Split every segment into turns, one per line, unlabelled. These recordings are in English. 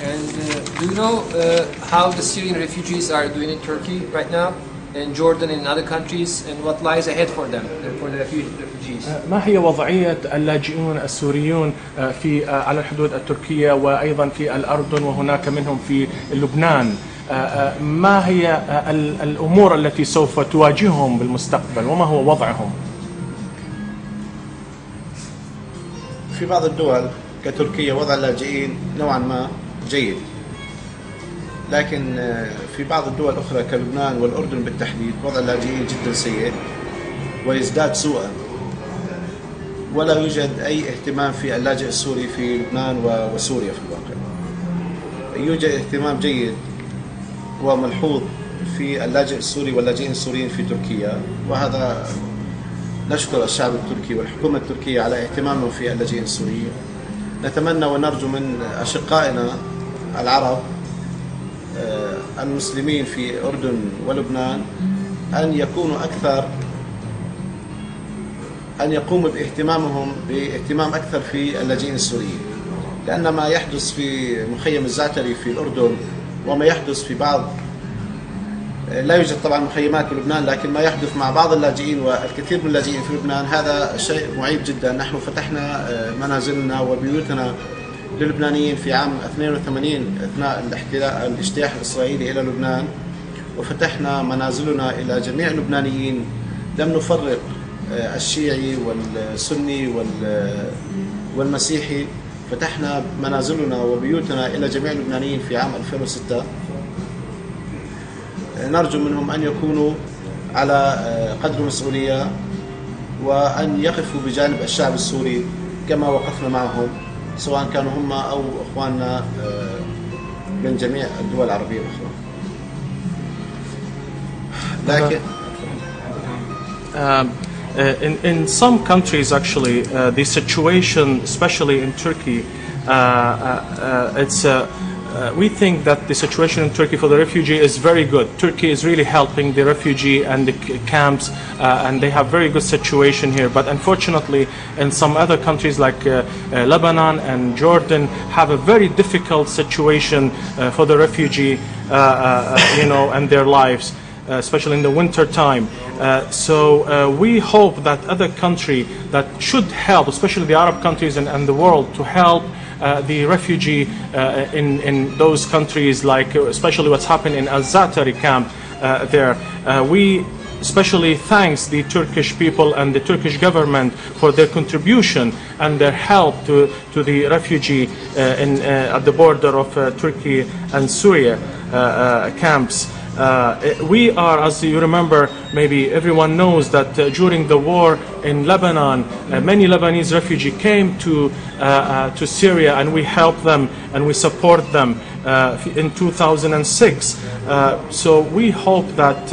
And do you know how the Syrian refugees are doing in Turkey right now, in Jordan and other countries, and what lies ahead for them, for the refugees?
ما هي وضعية اللاجئون السوريون في على الحدود التركية وأيضا في الأردن وهناك منهم في لبنان؟ ما هي الأمور التي سوف تواجههم بالمستقبل وما هو وضعهم؟
في بعض الدول كتركيا وضع اللاجئين نوعا ما جيد، لكن في بعض الدول الأخرى كلبنان والأردن بالتحديد وضع اللاجئين جدا سيء ويزداد سوءا، ولا يوجد أي اهتمام في اللاجئ السوري في لبنان وسوريا. في الواقع يوجد اهتمام جيد وملحوظ في اللاجئ السوري واللاجئين السوريين في تركيا، وهذا نشكر الشعب التركي والحكومة التركية على اهتمامهم في اللاجئين السوريين. نتمنى ونرجو من أشقائنا العرب المسلمين في الأردن ولبنان أن يقوموا باهتمام أكثر في اللاجئين السوريين، لأن ما يحدث في مخيم الزعتري في الأردن وما يحدث في بعض، لا يوجد طبعا مخيمات في لبنان، لكن ما يحدث مع بعض اللاجئين والكثير من اللاجئين في لبنان هذا شيء معيب جدا. نحن فتحنا منازلنا وبيوتنا للبنانيين في عام 82 أثناء الاجتياح الإسرائيلي إلى لبنان، وفتحنا منازلنا إلى جميع اللبنانيين، لم نفرق الشيعي والسني والمسيحي. فتحنا منازلنا وبيوتنا إلى جميع اللبنانيين في عام 2006. نرجو منهم أن يكونوا على قدر مسؤولية وأن يقفوا بجانب الشعب السوري كما وقفنا معهم، سواء كانوا هم أو أخواننا من جميع الدول العربية الأخرى. لكن
in some countries actually the situation, especially in Turkey, we think that the situation in Turkey for the refugee is very good. Turkey is really helping the refugee and the camps, and they have very good situation here. But unfortunately, in some other countries like Lebanon and Jordan have a very difficult situation for the refugee, and their lives, especially in the winter time. So we hope that other country that should help, especially the Arab countries and the world, to help the refugee in those countries, like especially what's happened in Al-Zatari camp there. We especially thanks the Turkish people and the Turkish government for their contribution and their help to the refugee at the border of Turkey and Syria camps. We are, as you remember, maybe everyone knows that during the war in Lebanon, many Lebanese refugees came to Syria, and we helped them and we support them in 2006. So we hope that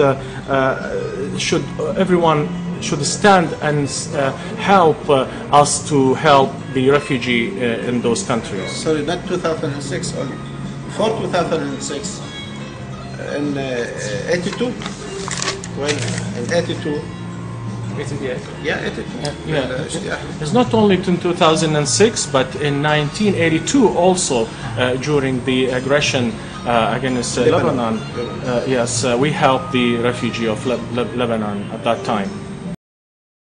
everyone should stand and help us to help the refugee in those countries.
Sorry, not 2006, only before 2006. In 82, well, in 82, yeah, 82.
It's not only in 2006, but in 1982 also, during the aggression against Lebanon. Yes, we helped the refugee of Lebanon at that time.